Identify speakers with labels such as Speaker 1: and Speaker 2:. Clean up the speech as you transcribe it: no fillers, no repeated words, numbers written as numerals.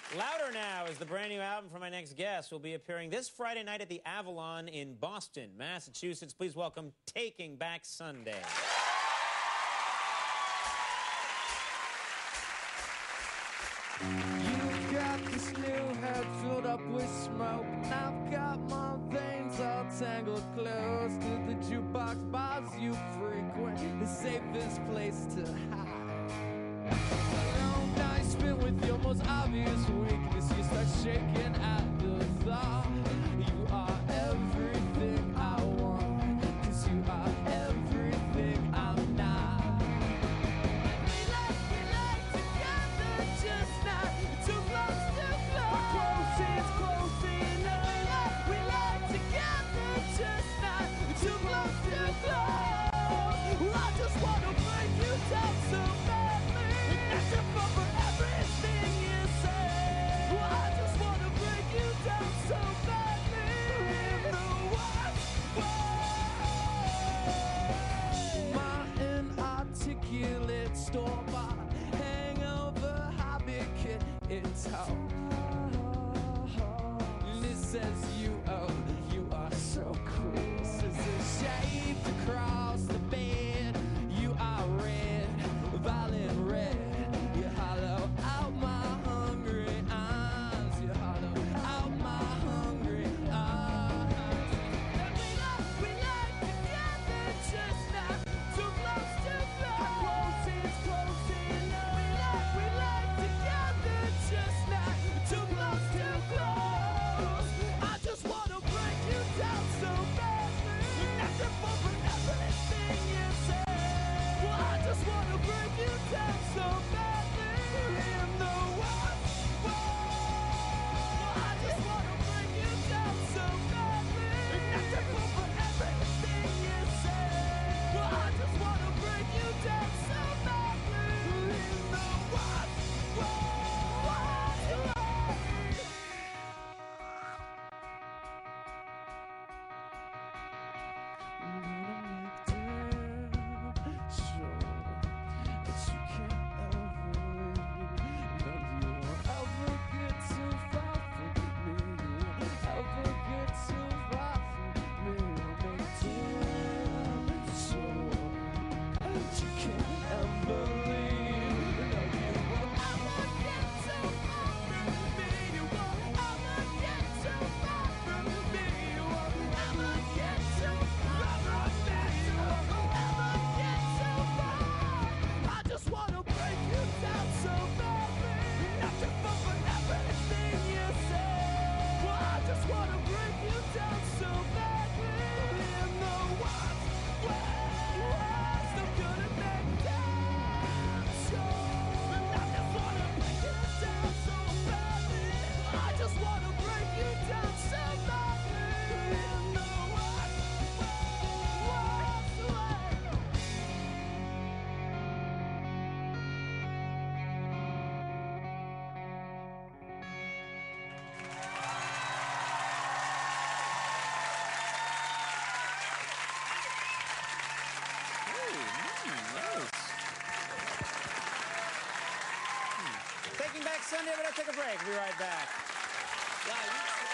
Speaker 1: Louder Now is the brand new album from my next guest. Will be appearing this Friday night at the Avalon in Boston, Massachusetts. Please welcome Taking Back Sunday.
Speaker 2: You've got this new head filled up with smoke, and I've got my veins all tangled close to the jukebox bars you frequent, the safest place to hide. A long night spent with your most obvious weakness, you start shaking at the thought you are everything I want, 'cause you are everything I'm not. We like together, just not too close to close. Close enough. We like together, just not too close to close. Well, I just wanna break you down so badly, not to fall for everything you say. Well, I just wanna break you down so badly in the worst way. My inarticulate store-bought hangover hobby kit, it's home. And it says you are so cool. Says it's shaped across the bed. You are red, violet red. You hollow out my hungry eyes. You hollow out my hungry eyes. And we like together, just not too close to close. Close enough. We like together, just not too close to close. I just wanna break you down so badly, not to fall for everything you say. Well, I just wanna break you down so badly in the worst way. Well, I just wanna break you down so badly, not to fall for everything you say. Well, I just wanna break you down so badly in the worst way. I'm gonna make damn sure that you can't ever leave. No, you won't ever get too far from me. You won't ever get too far from me. I'll make damn sure that you can't ever leave. No, you won't ever get too far from me. You won't ever get too far from me. You won't ever get too far from me. You won't ever get too far. I just wanna break you down so badly, not to fall for everything you say. Well, I just wanna break you down so badly in the worst way. Still gonna make damn sure. I just wanna break you down so badly. I just wanna break you down so badly in the worst way.
Speaker 1: Nice. Taking Back Sunday, but I'll take a break. We'll be right back.